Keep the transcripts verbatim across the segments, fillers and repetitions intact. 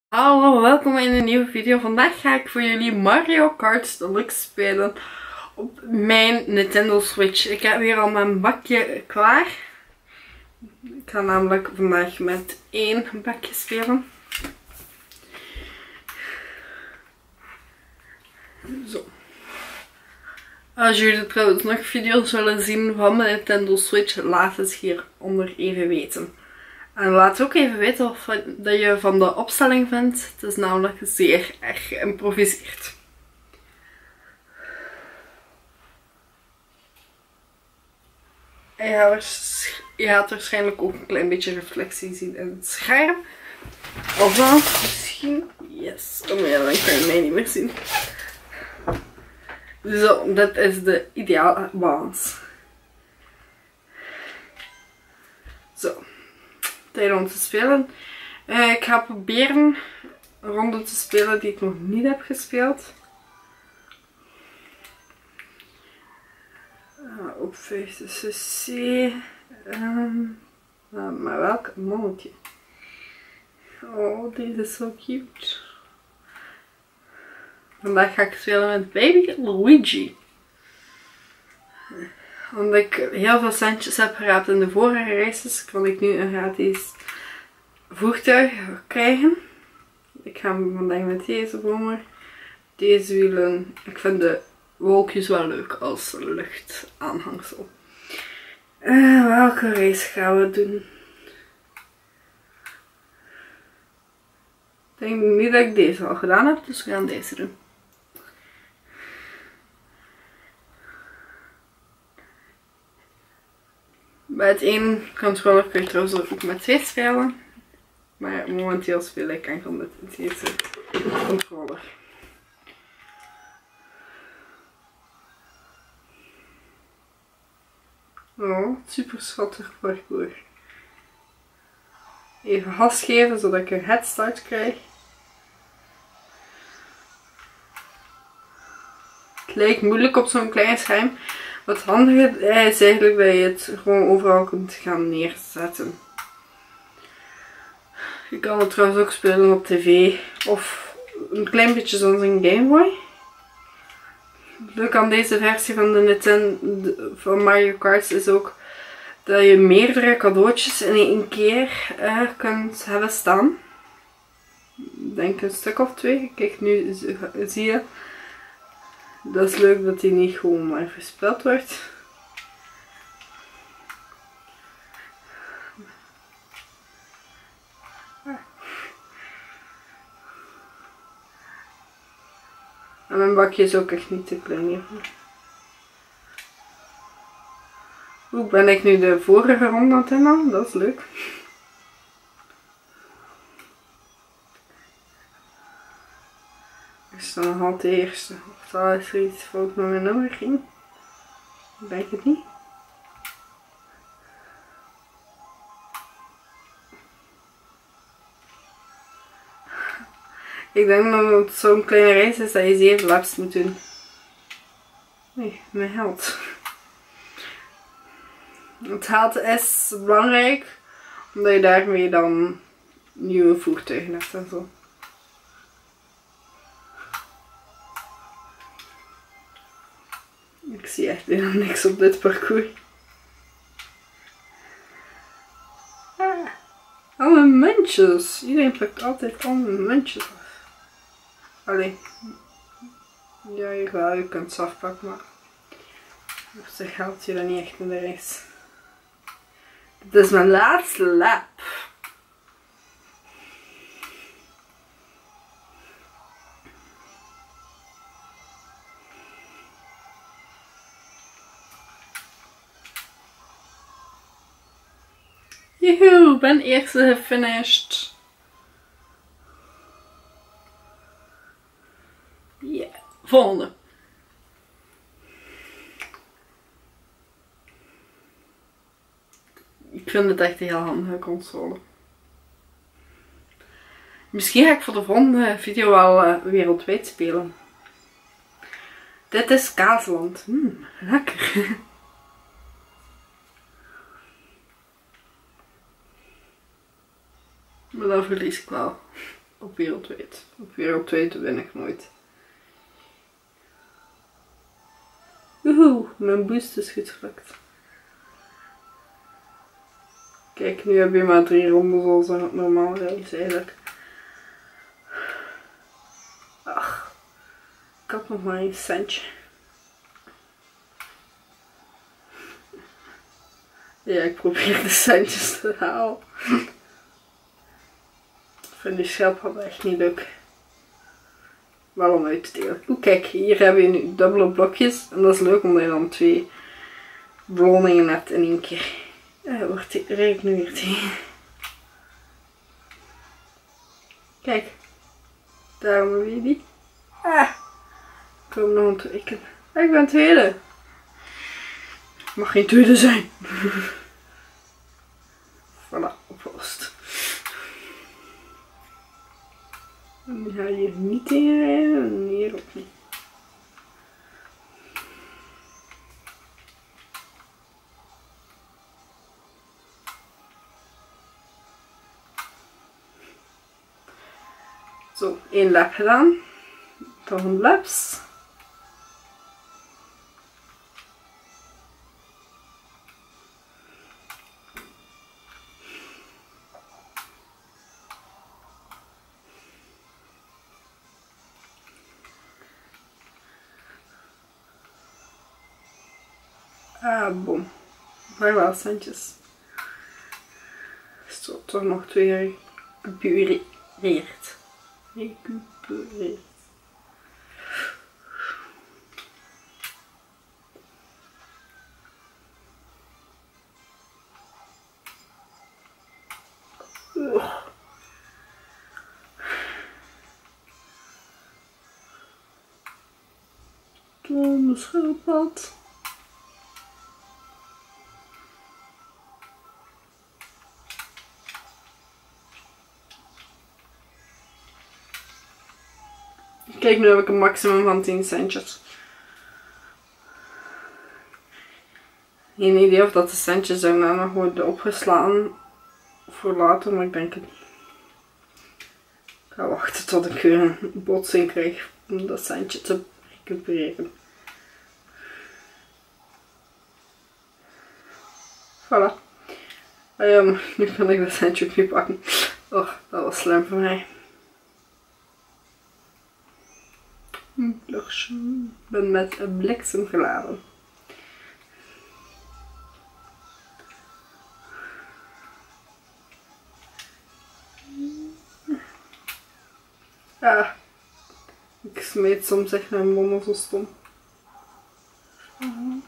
Hallo, welkom in een nieuwe video. Vandaag ga ik voor jullie Mario Kart Deluxe spelen op mijn Nintendo Switch. Ik heb weer al mijn bakje klaar. Ik ga namelijk vandaag met één bakje spelen. Zo. Als jullie trouwens nog video's willen zien van mijn Nintendo Switch, laat het hieronder even weten. En laat ook even weten of dat je van de opstelling vindt. Het is namelijk zeer erg geïmproviseerd. Je gaat, je gaat waarschijnlijk ook een klein beetje reflectie zien in het scherm. Of dan misschien. Yes. Oh ja, dan kan je mij niet meer zien. Zo, dit is de ideale balans. Zo. Tijd om te spelen. Uh, ik ga proberen een ronde te spelen die ik nog niet heb gespeeld. Uh, op vijftig cc. Um, uh, maar welk mannetje. Oh, deze is zo cute. Vandaag ga ik spelen met Baby Luigi. Omdat ik heel veel centjes heb geraapt in de vorige races, kan ik nu een gratis voertuig krijgen. Ik ga vandaag met deze bomen. Deze wielen. Ik vind de wolkjes wel leuk als luchtaanhangsel. Uh, welke race gaan we doen? Ik denk niet dat ik deze al gedaan heb, dus we gaan deze doen. Bij het één controller kun je trouwens ook met twee spelen. Maar momenteel speel ik enkel met deze controller. Oh, super schattig parcours. Even gas geven zodat ik een headstart krijg. Het lijkt moeilijk op zo'n klein scherm. Wat handiger is eigenlijk dat je het gewoon overal kunt gaan neerzetten. Je kan het trouwens ook spelen op tv of een klein beetje zoals een Game Boy. Het leuke aan deze versie van de Nintendo van Mario Kart is ook dat je meerdere cadeautjes in één keer uh, kunt hebben staan. Ik denk een stuk of twee. Kijk, nu zie je. Dat is leuk dat die niet gewoon maar verspild wordt. En mijn bakje is ook echt niet te klein hiervoor. Hoe ben ik nu de vorige ronde aan het inhalen? Dat is leuk. Ik sta nog altijd de eerste. Of zal is er iets fout met mijn nummer ging? Ik denk het niet. Ik denk dat het zo'n kleine race is dat je zeven laps moet doen. Nee, mijn held. Het held is belangrijk, omdat je daarmee dan nieuwe voertuigen hebt en zo. Ik zie echt helemaal niks op dit parcours. Ah, al mijn muntjes. Iedereen pakt altijd al mijn muntjes af. Allee. Ja, je, wel, je kunt ze afpakken, maar op zich helpt je dat niet echt in de race. Dit is mijn laatste lap. Joehoe, ben eerste gefinished. Ja, yeah. Volgende. Ik vind het echt een heel handige console. Misschien ga ik voor de volgende video wel uh, wereldwijd spelen. Dit is Kaasland. Mm, lekker. Maar dat verlies ik wel. op wereldwijd. Op wereldwijd win ik nooit. Woehoe, mijn boost is goed gelukt. Kijk, nu heb je maar drie rondes zoals het normaal is eigenlijk. Ach, ik had nog maar een centje. Ja, ik probeer de centjes te halen. Ik vind die schelpadden echt niet leuk. Wel om uit te delen. Oeh, kijk, hier hebben we nu dubbele blokjes. En dat is leuk omdat je dan twee beloningen hebt in één keer. Ja, wordt die, rijd ik nu weer tegen. Kijk, daarom heb je die. Ah, ik kom nog ontwikkelen. Ah, ik ben tweede. Mag geen tweede zijn. Voilà, opgelost. En die ga je hier niet tegen rijden en hier ook niet. Zo, één lap gedaan. Nog een laps. Ah, boom. Vaarwel, centjes. Zo, toch nog twee gerecupereerd. Recupereerd. Ugh. Domme schildpad. Kijk, nu heb ik een maximum van tien centjes. Geen idee of dat de centjes daarna nog worden opgeslagen voor later, maar ik denk het niet. Ik ga wachten tot ik weer een botsing krijg om dat centje te recupereren. Voilà. Um, nu kan ik dat centje ook niet pakken. Oh, dat was slim voor mij. Ik ben met een bliksem geladen. Ah, ik smeet soms echt mijn bommen zo stom. Uh-huh.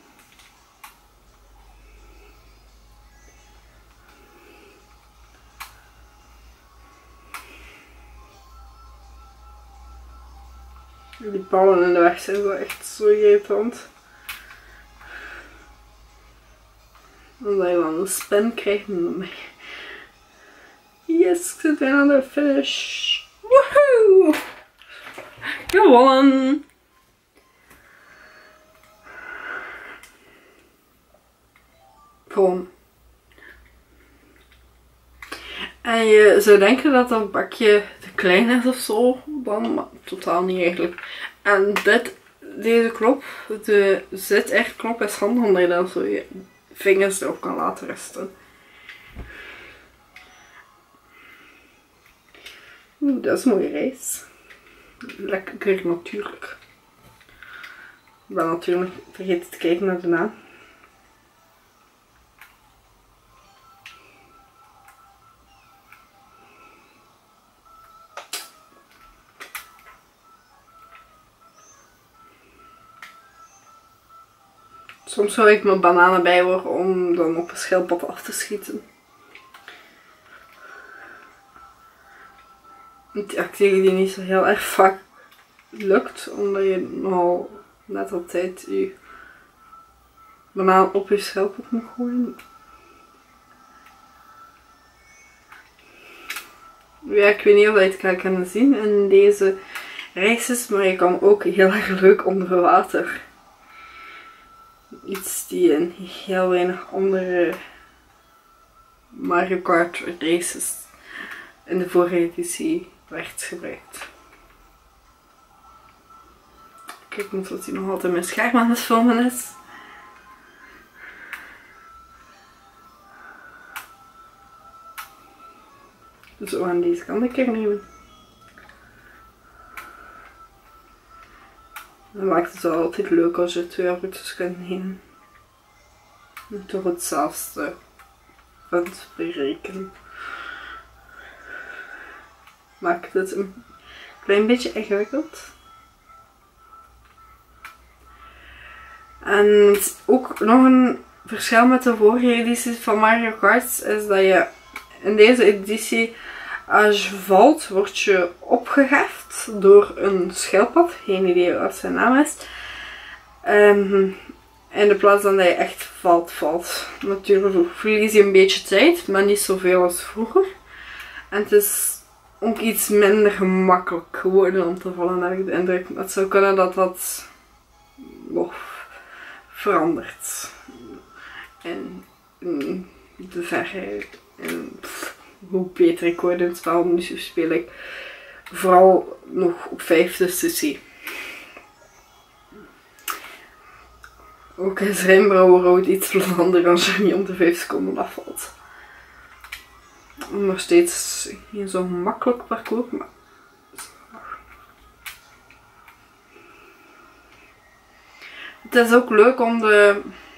Die ballen in de weg zijn zo echt zo irritant. Omdat je dan een spin krijgt. Yes, ik zit weer aan de finish. Woehoe! Gewonnen! Gewoon. En je zou denken dat dat bakje te klein is of zo, dan, maar totaal niet eigenlijk. En dit, deze knop, de zit-echt knop is handig omdat je dan zo je vingers erop kan laten rusten. Oeh, dat is een mooie reis. Lekker natuurlijk. Ik ben natuurlijk vergeten te kijken naar de naam. Soms zou ik mijn bananen bijhouden om dan op een schildpad af te schieten. Die actie die niet zo heel erg vaak lukt, omdat je nogal net op tijd je banaan op je schildpad moet gooien. Ja, ik weet niet of je het kan kunnen zien in deze races, maar je kan ook heel erg leuk onder water. Iets die in heel weinig andere Mario Kart races in de vorige editie werd gebruikt. Kijk, moet dat hij nog altijd mijn scherm aan het filmen is. Zo aan deze kant een keer nemen. Dan maakt het wel altijd leuk als je twee routes kunt nemen. En toch hetzelfde punt berekenen. Maakt het een klein beetje ingewikkeld. En ook nog een verschil met de vorige edities van Mario Kart is dat je in deze editie, als je valt, word je opgeheft door een schildpad. Geen idee wat zijn naam is. Um, in de plaats dan dat je echt valt, valt. Natuurlijk verlies je een beetje tijd, maar niet zoveel als vroeger. En het is ook iets minder gemakkelijk geworden om te vallen, heb ik de indruk. Het zou kunnen dat dat oh, verandert. En in de verre. En pff, hoe beter ik word in het spel, nu speel ik vooral nog op vijfde cc. Ook is Rainbow Road iets langer als je niet om de vijf seconden afvalt. Nog steeds geen zo makkelijk parcours, maar het is ook leuk om de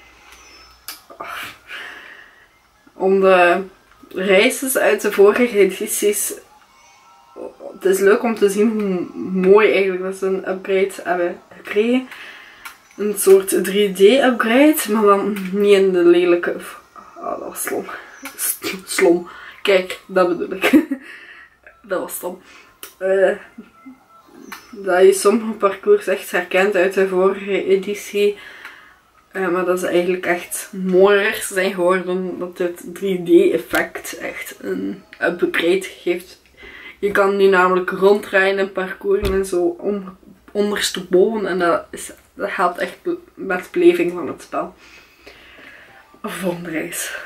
om de races uit de vorige edities. Het is leuk om te zien hoe mooi eigenlijk dat ze een upgrade hebben gekregen. Een soort drie D upgrade, maar dan niet in de lelijke. Oh, dat was slom. Slom. Kijk, dat bedoel ik. Dat was stom. Uh, dat je sommige parcours echt herkent uit de vorige editie. Uh, maar dat ze eigenlijk echt mooier zijn geworden. Dat het drie D effect echt een upgrade geeft. Je kan nu namelijk rondrijden in parcours en zo om, ondersteboven. En dat, is, dat helpt echt met beleving van het spel. Volgende reis.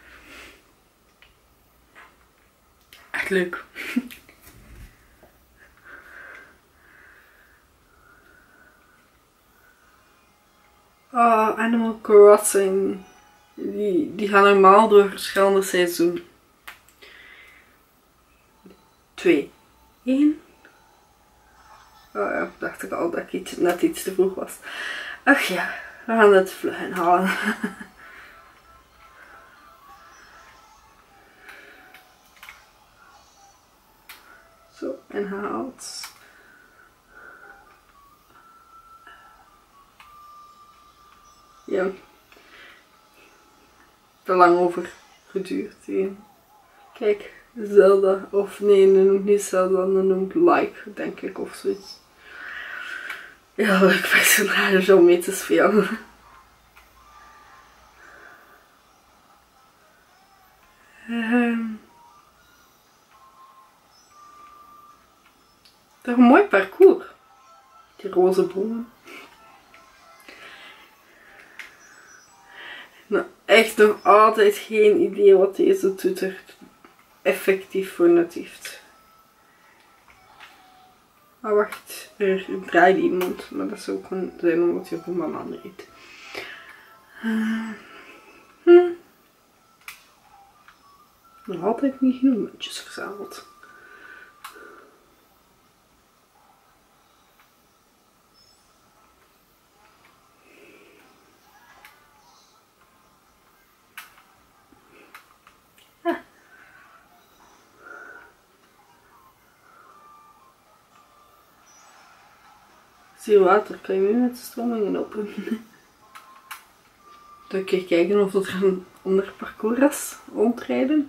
Echt leuk. Oh, Animal Crossing. Die, die gaan normaal door verschillende seizoenen. Twee. Eén. Oh ja, dacht ik al dat ik iets, net iets te vroeg was. Ach ja, we gaan het vlug inhalen. Zo, inhaald. Ja. Te lang over geduurd. Ja. Kijk, Zelda. Of nee, dat noemt niet Zelda, dat noemt Like, denk ik, of zoiets. Ja, leuk personage om mee te spelen. Um, toch een mooi parcours. Die roze bomen. Nou, echt nog altijd geen idee wat deze toeter effectief voor nut heeft. Maar wacht, er draait iemand. Maar dat zou ook zijn omdat hij op een banaan reed. Uh, hm. Nog altijd niet genoeg muntjes verzameld. Zie je water, kan je mee met de stromingen open. Dan een keer kijken of er een ander parcours is, rondrijden.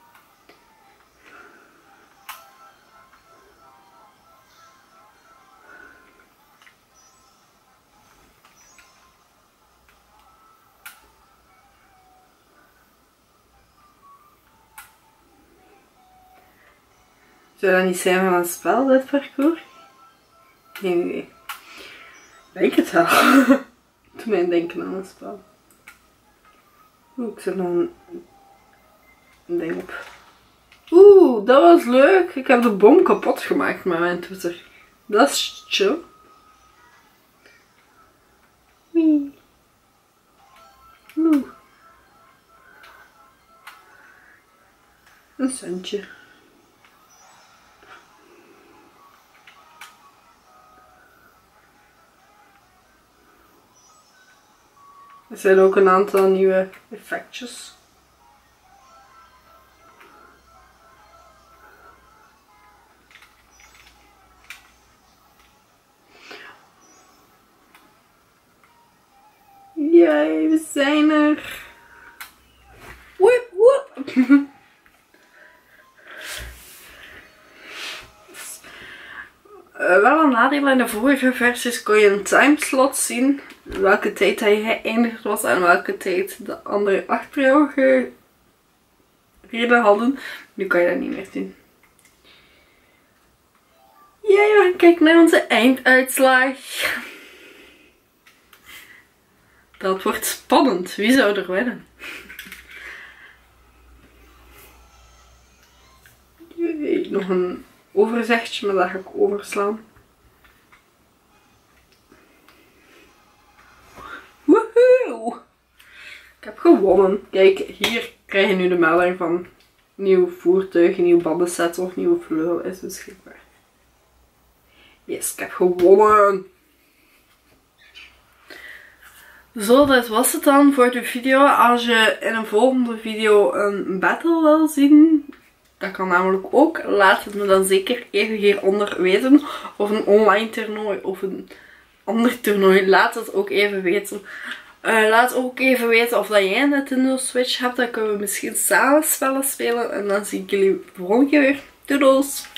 Zou dat niet zijn van een spel, dit parcours? Geen idee. Ik denk het wel. Doe mij denken aan het spel. Oeh, ik zet nog een, een ding op. Oeh, dat was leuk. Ik heb de boom kapot gemaakt met mijn toeter. Dat is chill. Wee. Oeh. Een centje. Er zijn ook een aantal nieuwe effectjes. Jee, we zijn er. Woep woep. Uh, wel een nadeel, in de vorige versies kon je een timeslot zien. Welke tijd hij geëindigd was en welke tijd de anderen achter jou gereden hadden. Nu kan je dat niet meer zien. Ja, ja, kijk naar onze einduitslag. Dat wordt spannend. Wie zou er winnen? Jee, nog een overzichtje, maar dat ga ik overslaan. Woehoe! Ik heb gewonnen. Kijk, hier krijg je nu de melding van nieuw voertuig, nieuw bandenset of nieuwe vleugel is beschikbaar. Yes, ik heb gewonnen! Zo, dat was het dan voor de video. Als je in een volgende video een battle wil zien, dat kan namelijk ook. Laat het me dan zeker even hieronder weten. Of een online toernooi of een ander toernooi. Laat het ook even weten. Uh, laat ook even weten of dat jij een Nintendo Switch hebt. Dan kunnen we misschien samen spellen spelen. En dan zie ik jullie de volgende keer weer. Doedels!